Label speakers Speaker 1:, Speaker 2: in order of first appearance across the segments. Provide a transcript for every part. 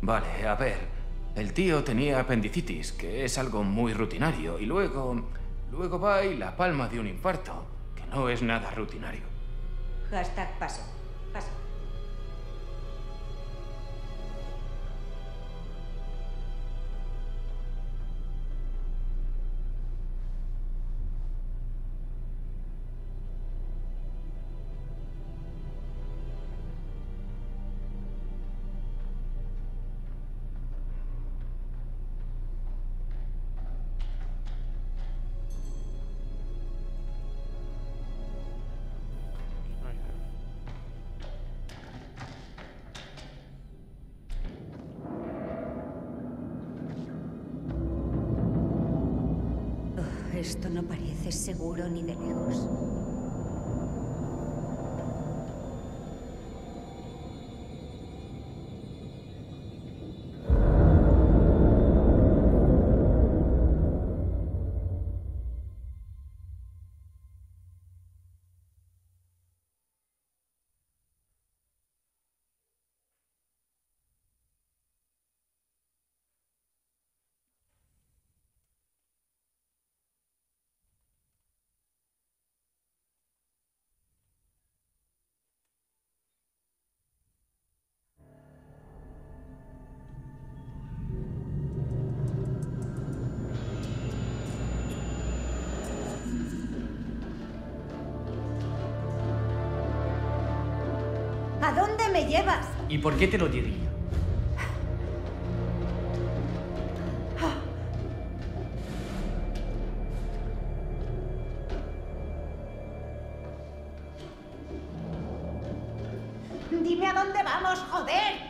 Speaker 1: Vale, a ver. El tío tenía apendicitis, que es algo muy rutinario, y luego va y la palma de un infarto, que no es nada rutinario.
Speaker 2: Hashtag paso. Paso. Esto no parece seguro ni de lejos. ¿A dónde me llevas?
Speaker 3: ¿Y por qué te lo diría?
Speaker 2: Dime a dónde vamos, joder.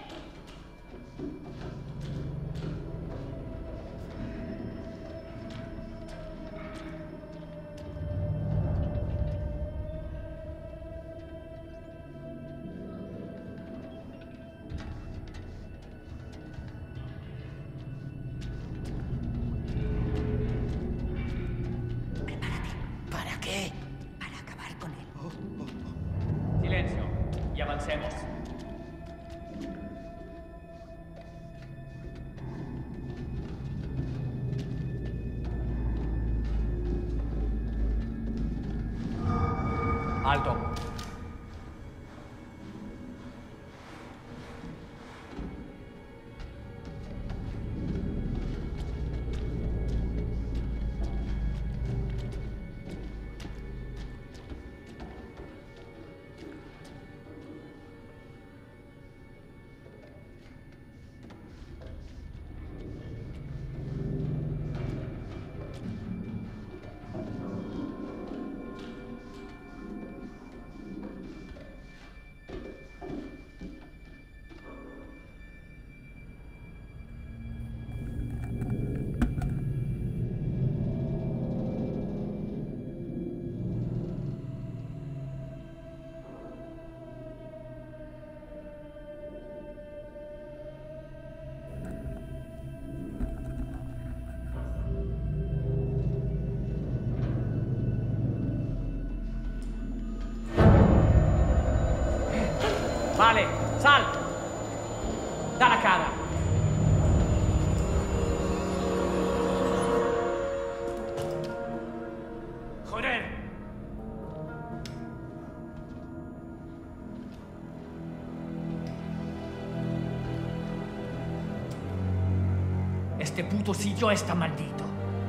Speaker 1: ¿Para qué?
Speaker 2: Para acabar con él.
Speaker 3: Silencio y avancemos. Alto. Vale, sal. Da la cara. Joder. Este puto sitio está maldito.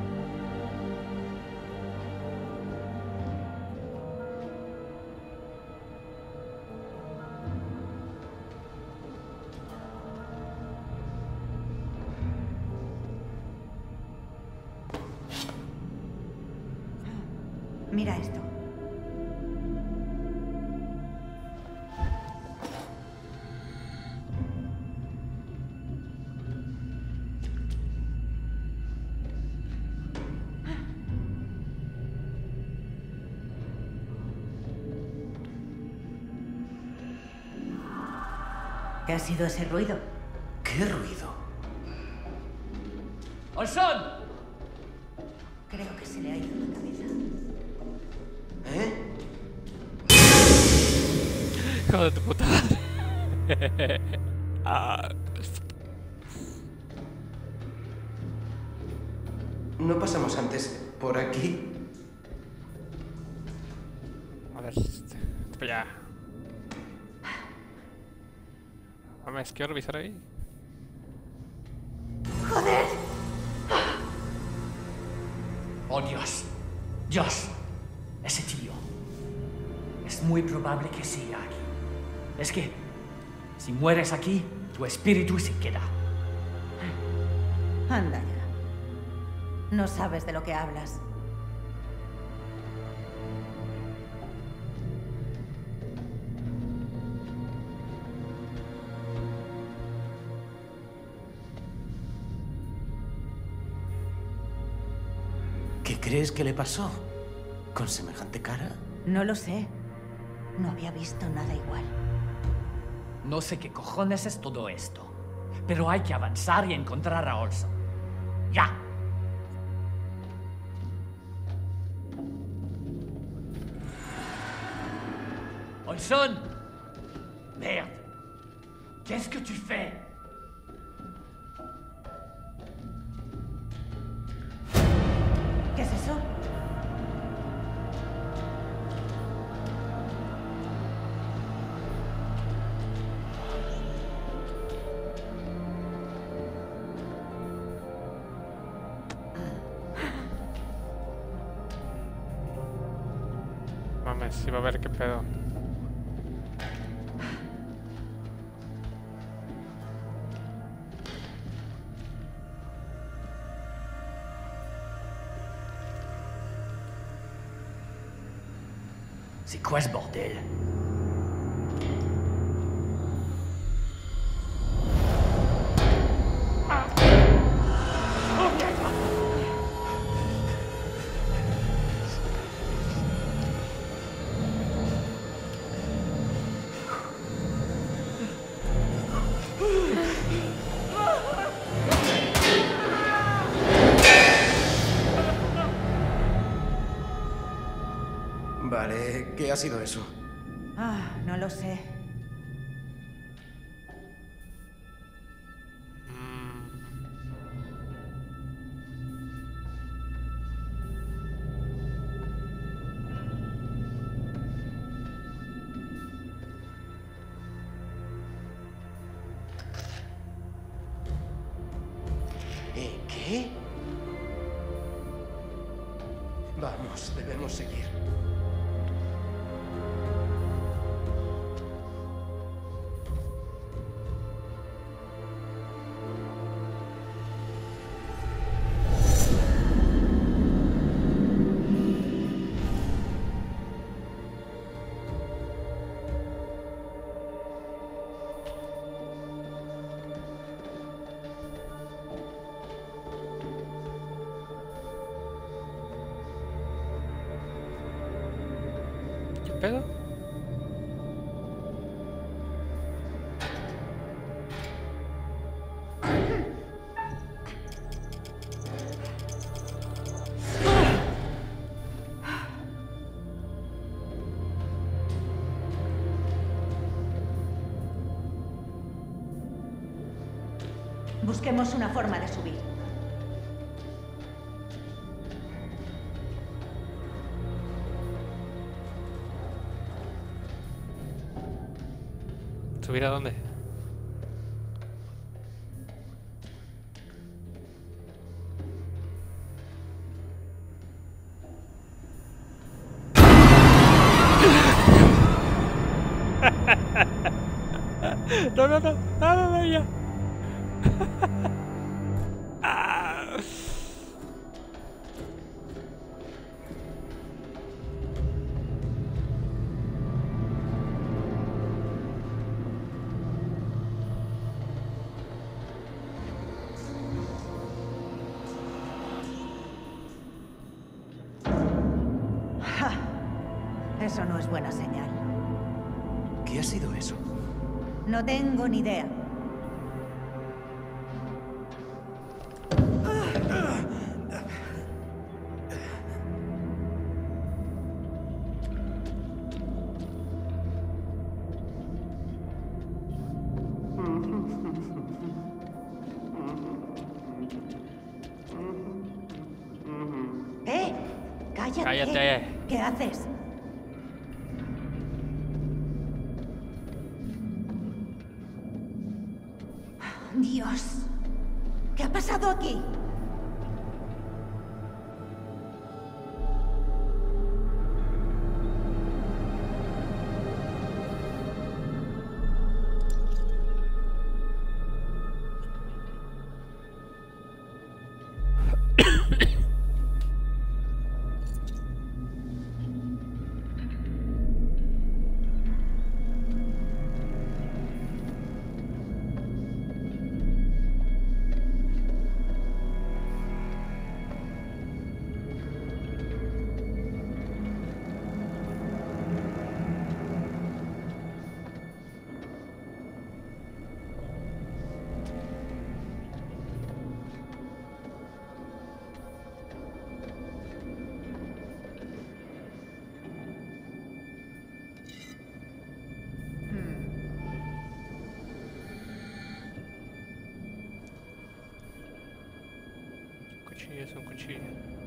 Speaker 2: Mira esto. ¿Qué ha sido ese ruido?
Speaker 1: ¿Qué ruido?
Speaker 3: ¡Olson!
Speaker 2: Creo que se le ha ido la cabeza.
Speaker 1: ¿Eh?
Speaker 4: Hijo de tu puta madre. Ah. ¿No pasamos antes por aquí?
Speaker 5: A ver, ya. Dame, es que quiero revisar ahí.
Speaker 2: ¡Joder!
Speaker 3: Oh, Dios. Dios. Ese tío. Es muy probable que siga aquí. Es que, si mueres aquí, tu espíritu se queda.
Speaker 2: Anda ya. No sabes de lo que hablas.
Speaker 4: ¿Qué crees que le pasó? ¿Con semejante cara?
Speaker 2: No lo sé. No había visto nada igual.
Speaker 3: No sé qué cojones es todo esto, pero hay que avanzar y encontrar a Olson. ¡Ya! Olson! Merde! Qu'est-ce que tu fais?
Speaker 2: ¿Qué es eso?
Speaker 5: Mames, iba a ver qué pedo.
Speaker 3: C'est quoi ce bordel?
Speaker 4: Vale, ¿qué ha sido eso?
Speaker 2: Ah, no lo sé.
Speaker 4: ¿Qué? Vamos, debemos seguir.
Speaker 5: ¿Qué pedo?
Speaker 2: Busquemos una forma de subir.
Speaker 5: ¿Subir a dónde? No, no, no, no, no, no, ya. Ah.
Speaker 2: ¡Ja! Eso no es buena señal.
Speaker 4: ¿Qué ha sido eso?
Speaker 2: No tengo ni idea. Cállate.
Speaker 5: Cállate.
Speaker 2: ¿Qué haces? Dios. ¿Qué ha pasado aquí?
Speaker 5: Cuchillo es un cuchillo.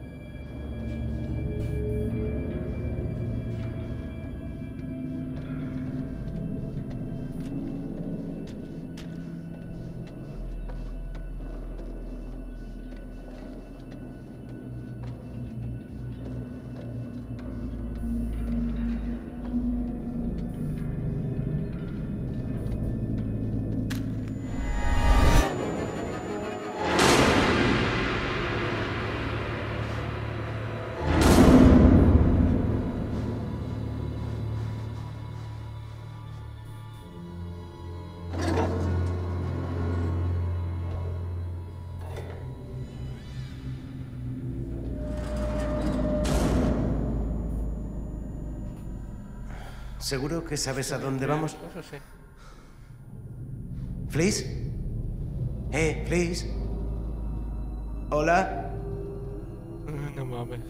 Speaker 4: ¿Seguro que sabes a dónde vamos?
Speaker 5: Eso sí.
Speaker 4: ¿Fleece? ¿Fleece? ¿Hola?
Speaker 5: No mames.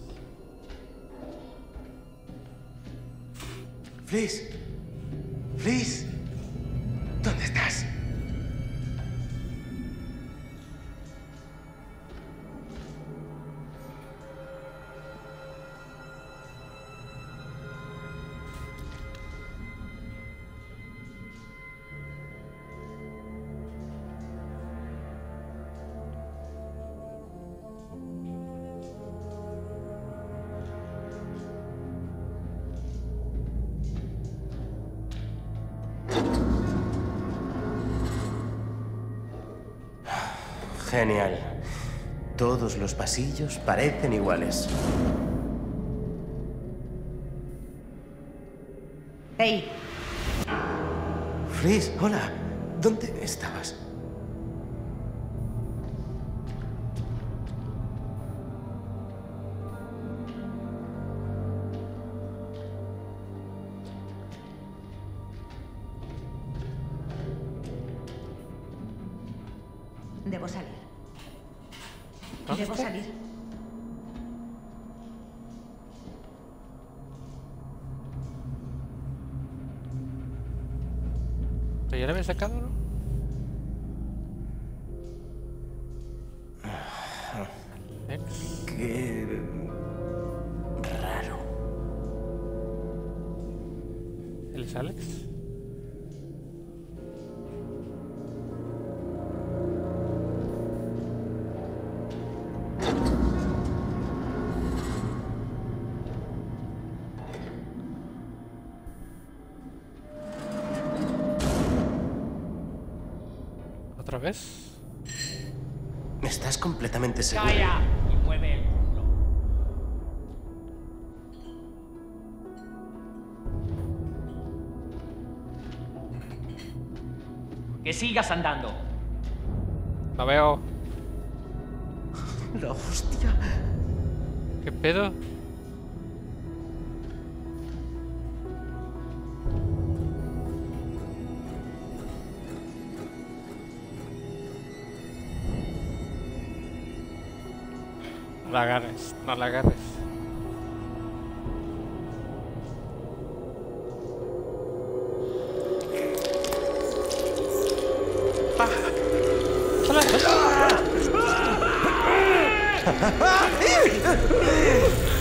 Speaker 4: ¿Fleece? ¿Fleece? ¿Dónde estás? Genial. Todos los pasillos parecen iguales.
Speaker 2: ¡Hey!
Speaker 4: Fleece, hola. ¿Dónde estabas?
Speaker 2: Debo salir.
Speaker 5: ¿Dónde
Speaker 2: Debo
Speaker 5: está?
Speaker 2: salir.
Speaker 5: ¿Pero ya le había sacado, no? Alex.
Speaker 4: Qué raro.
Speaker 5: ¿Él es Alex? ¿Otra vez?
Speaker 4: ¿Estás completamente seguro?
Speaker 3: ¡Calla! Y mueve el culo. Que sigas andando.
Speaker 5: La veo.
Speaker 4: La hostia.
Speaker 5: ¿Qué pedo? No la agarres, no la agarres.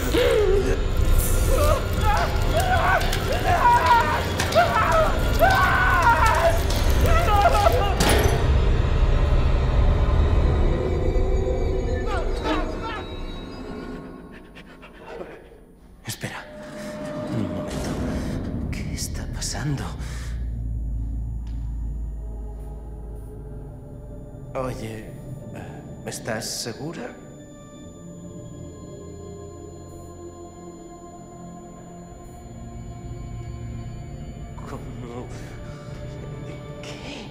Speaker 4: Espera. Un momento. ¿Qué está pasando? Oye, ¿estás segura? ¿Cómo? ¿Qué?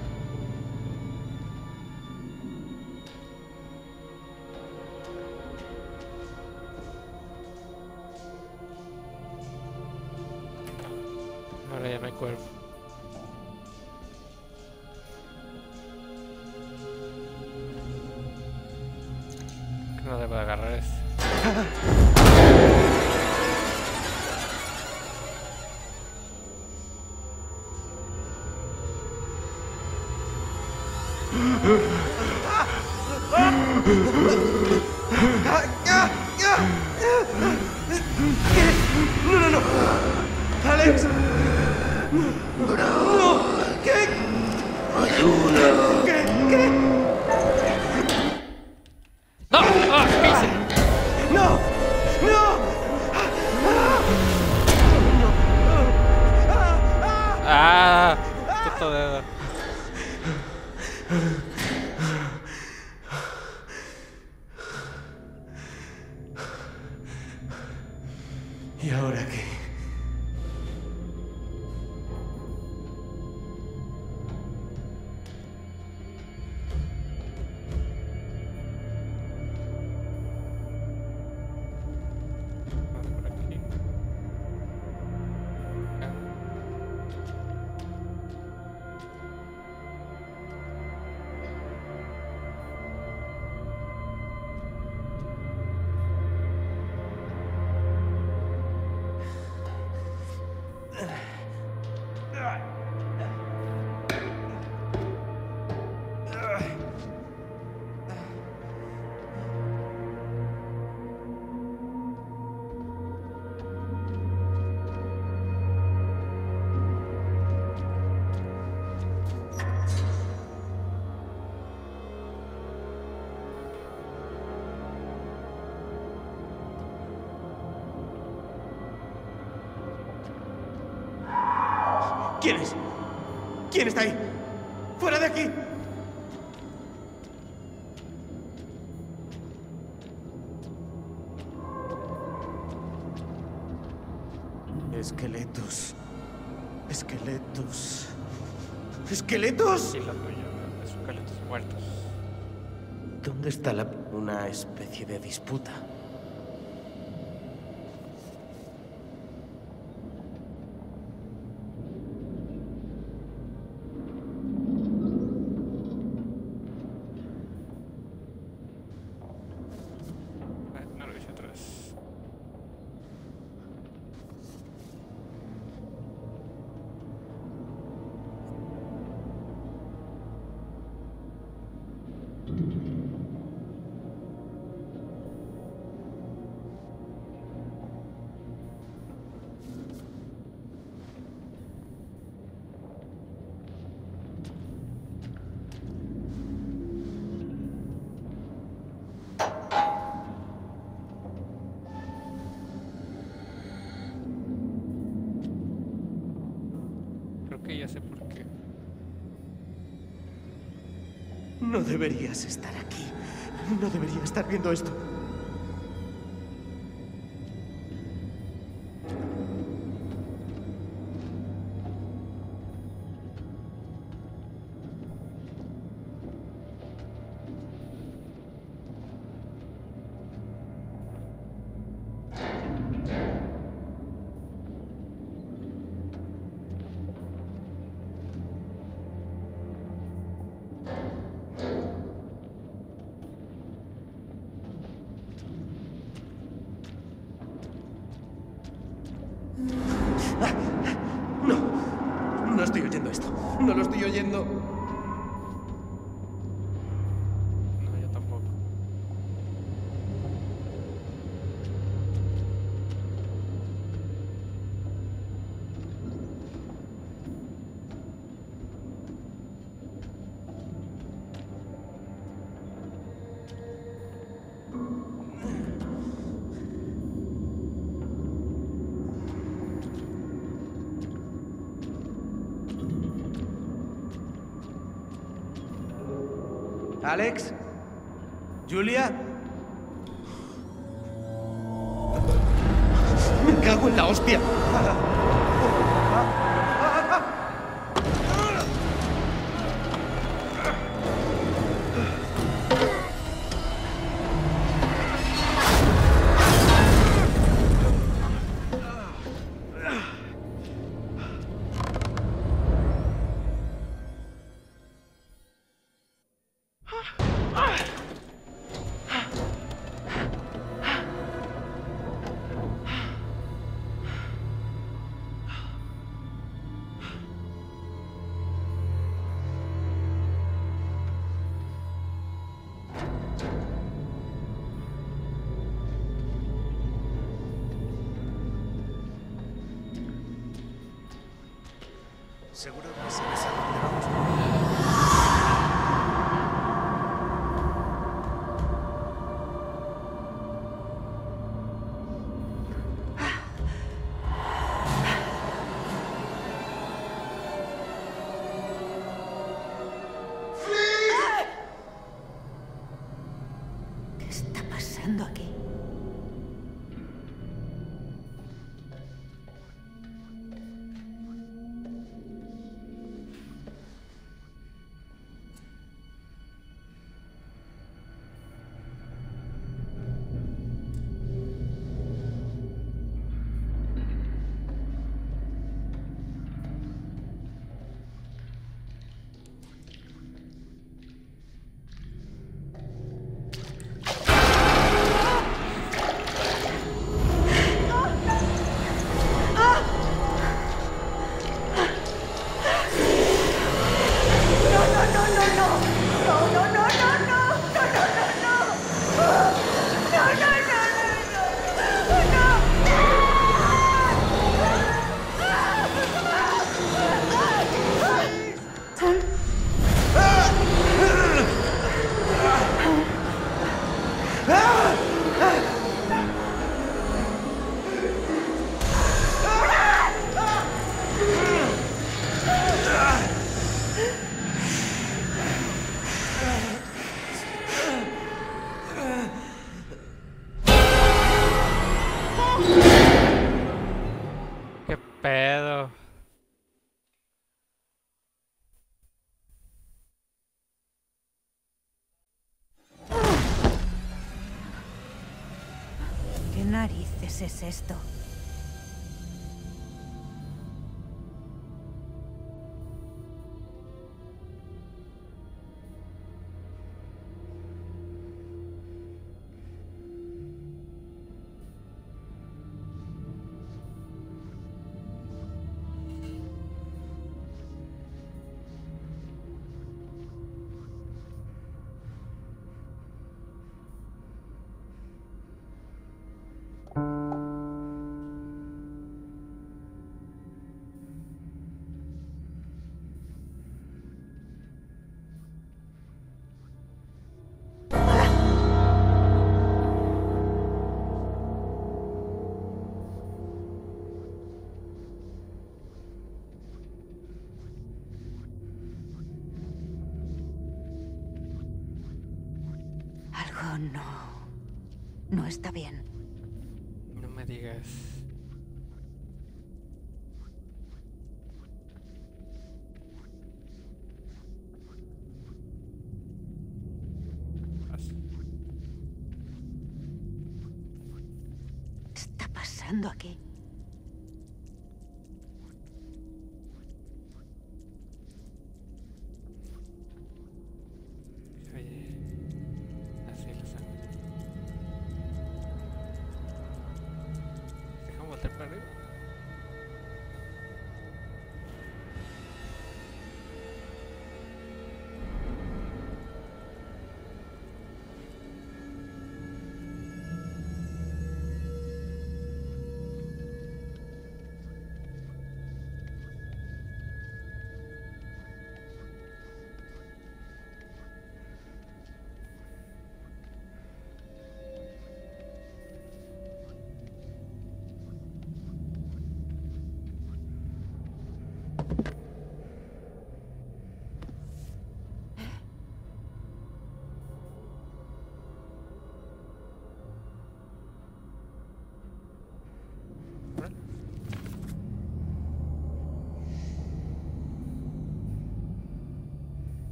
Speaker 5: Ahora ya no hay cuerpo. Que no debo de agarrar este.
Speaker 4: ¡No! ¡Alex! ¡No! ¿Qué? ¡Ayuda! ¿Qué?
Speaker 5: ¡No! ¡Ah! ¿Qué hice?
Speaker 4: ¡No!
Speaker 5: ¡Ah! ¡Puto dedo!
Speaker 4: ¿Y ahora qué?
Speaker 5: Por aquí. Acá.
Speaker 4: ¿Quién es? ¿Quién está ahí? ¡Fuera de aquí! Esqueletos. Esqueletos. ¿Esqueletos?
Speaker 5: Sí, lo tuyo. Los esqueletos muertos.
Speaker 4: ¿Dónde está la... una especie de disputa?
Speaker 5: No lo hice otra vez. Creo que ya sé por qué.
Speaker 4: No deberías estar aquí. No debería estar viendo esto. No estoy oyendo esto. No lo estoy oyendo.
Speaker 5: No, yo tampoco.
Speaker 4: ¿Alex? ¿Julia? Me cago en la hostia. ¿Seguro que sabes a dónde vamos?
Speaker 2: ¿Qué está pasando aquí?
Speaker 5: ¿Qué pedo?
Speaker 2: ¿Qué narices es esto? Algo no está bien.
Speaker 5: No me digas.
Speaker 2: ¿Qué está pasando aquí?
Speaker 5: Oye, así lo sé. Déjame voltear para arriba.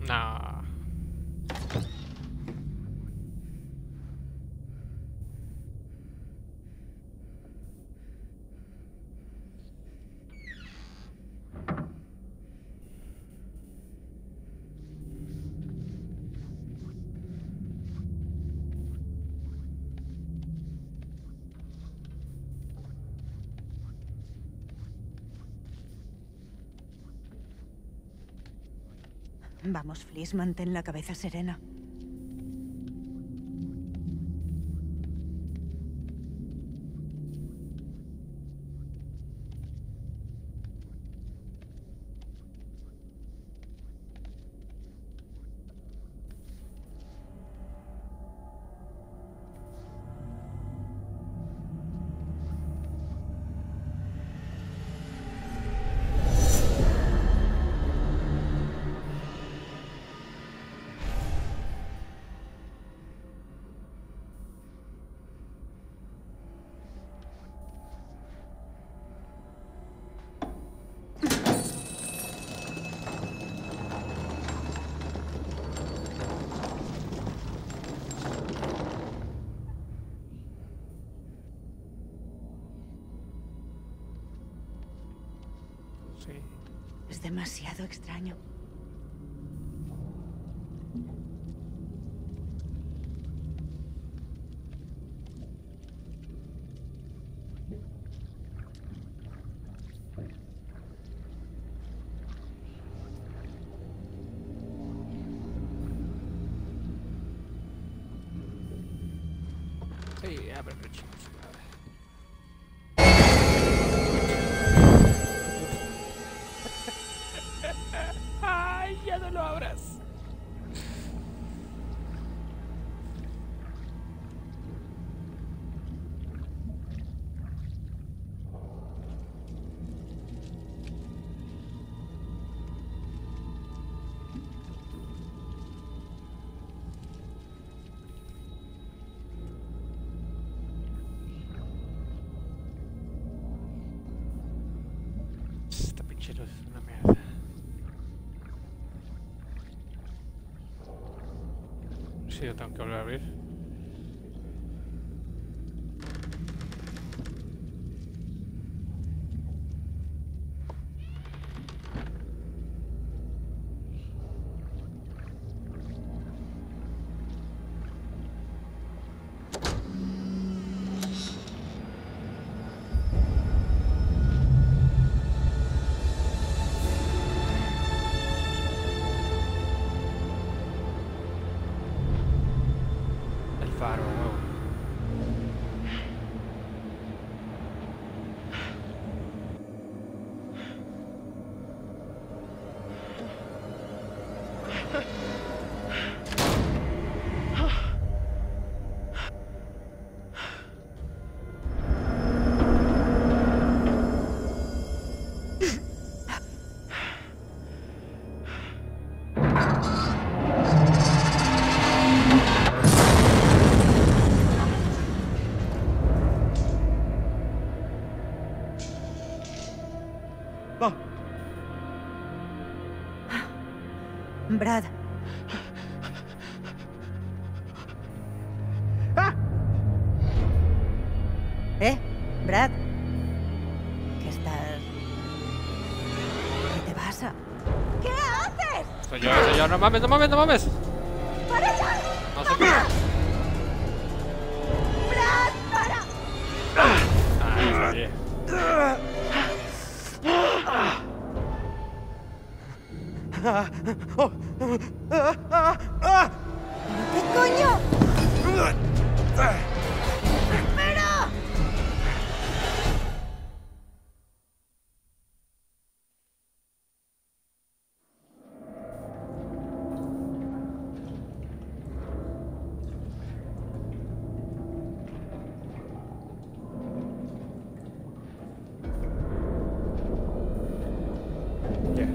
Speaker 5: No.
Speaker 2: Vamos, Fliss, mantén la cabeza serena.
Speaker 5: Sí.
Speaker 2: Es demasiado extraño.
Speaker 5: Sí, abre chicos. Ay, ya no lo abras. Esta pinche luz es una mierda. Sí, yo tengo que volver a abrir. El faro, huevo.
Speaker 4: Va.
Speaker 2: Brad,
Speaker 4: ¡Ah!
Speaker 2: Brad. ¿Qué estás...? ¿Qué te pasa? ¿Qué haces?
Speaker 5: Soy yo, no mames, no mames, no mames.
Speaker 2: ¡Para allá!
Speaker 5: No sé qué.
Speaker 2: ¡Brad, para!
Speaker 5: Ah, ya sabía.
Speaker 4: Ah, oh, ah, ah,
Speaker 2: ¿Qué coño?
Speaker 4: ah.
Speaker 2: ¡Espera!
Speaker 5: Ya.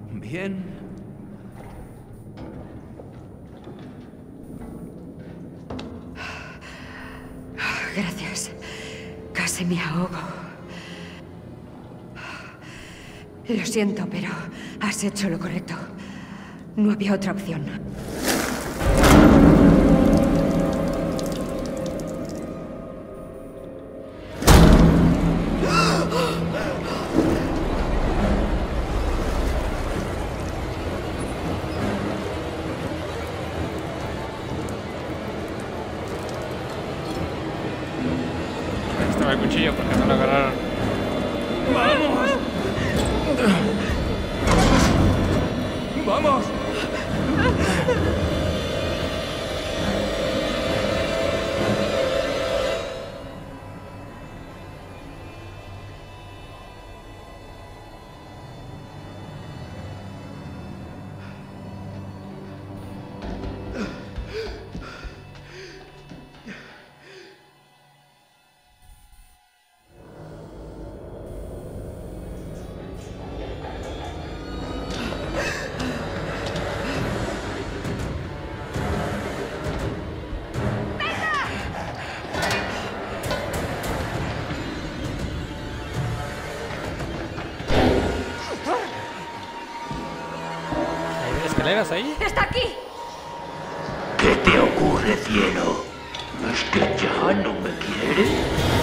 Speaker 1: Bien.
Speaker 2: Gracias. Casi me ahogo. Lo siento, pero has hecho lo correcto. No había otra opción.
Speaker 5: Ahí estaba el cuchillo porque no lo agarraron.
Speaker 1: ¡Vamos!
Speaker 5: ¿Hay escaleras ahí?
Speaker 2: ¡Está aquí!
Speaker 6: ¿Qué te ocurre, cielo? ¿Es que ya no me quieres?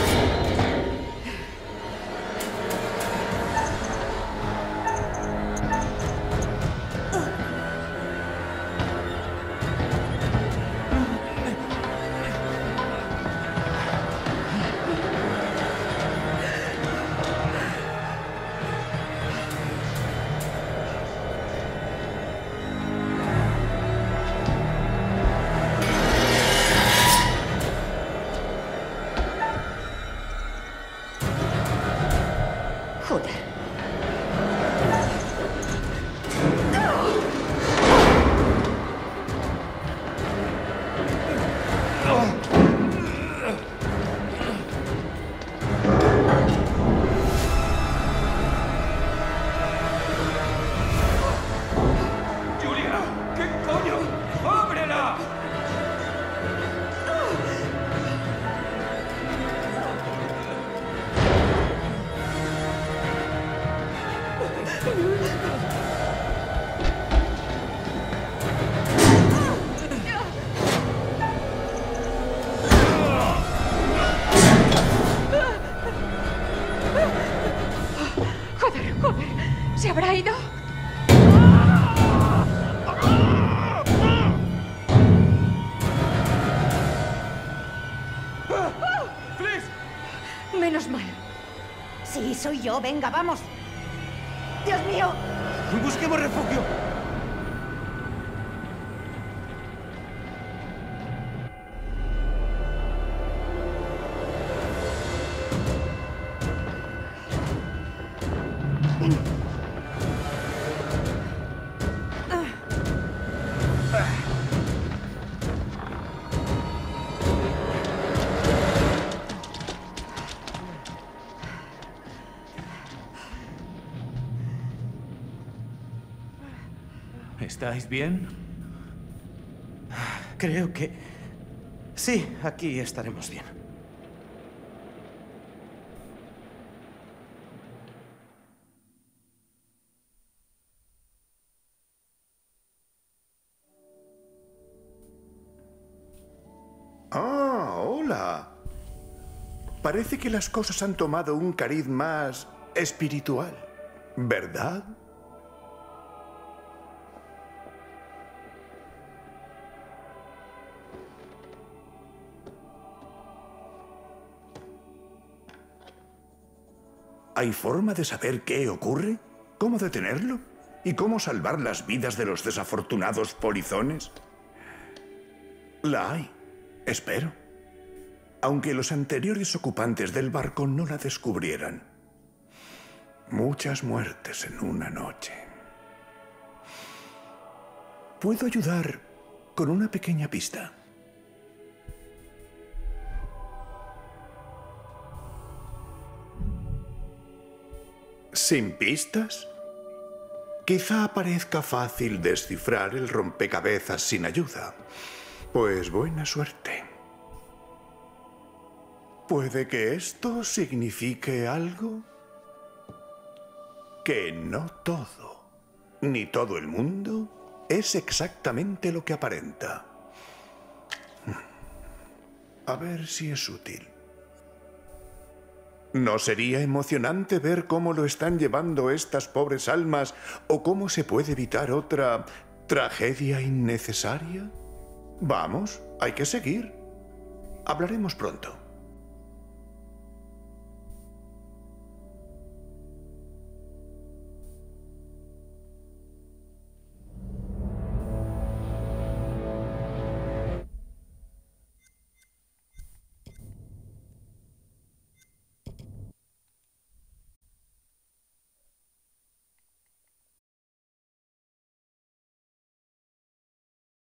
Speaker 2: Joder.
Speaker 1: ¡Julia! ¿Qué coño? ¡Ábrela!
Speaker 2: Joder, joder. ¿Se habrá ido?
Speaker 1: ¡Fliss!
Speaker 2: Menos mal.
Speaker 7: Sí, soy yo. Venga, vamos. ¡Dios mío!
Speaker 4: Busquemos refugio.
Speaker 1: ¿Estáis bien?
Speaker 4: Creo que... Sí, aquí estaremos bien.
Speaker 8: Ah, hola. Parece que las cosas han tomado un cariz más espiritual, ¿verdad? ¿Hay forma de saber qué ocurre? ¿Cómo detenerlo? ¿Y cómo salvar las vidas de los desafortunados polizones? La hay, espero. Aunque los anteriores ocupantes del barco no la descubrieran. Muchas muertes en una noche. Puedo ayudar con una pequeña pista. ¿Sin pistas? Quizá parezca fácil descifrar el rompecabezas sin ayuda. Pues buena suerte. ¿Puede que esto signifique algo? Que no todo, ni todo el mundo, es exactamente lo que aparenta. A ver si es útil. ¿No sería emocionante ver cómo lo están llevando estas pobres almas o cómo se puede evitar otra tragedia innecesaria? Vamos, hay que seguir. Hablaremos pronto.